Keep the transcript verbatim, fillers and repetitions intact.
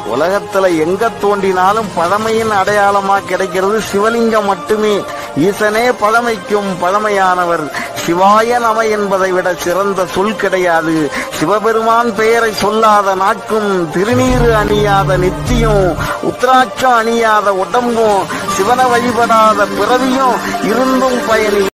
உலகத்துல எங்க தோண்டினாலும் பழமையின் அடையாளமா கிடைக்கிறது சிவலிங்கம் மட்டுமே. ஈசனே பழமைக்கும் பழமையானவர். சிவாய நம என்பதை விட சிறந்த சொல் கிடையாது. சிவபெருமான் பெயரை சொல்லாத நாட்கும், திருநீறு அணியாத நெத்தியும், உத்ராட்சம் அணியாத உடம்பும், சிவனை வழிபடாத பிறவியும் இருந்தும் பயனில்லை.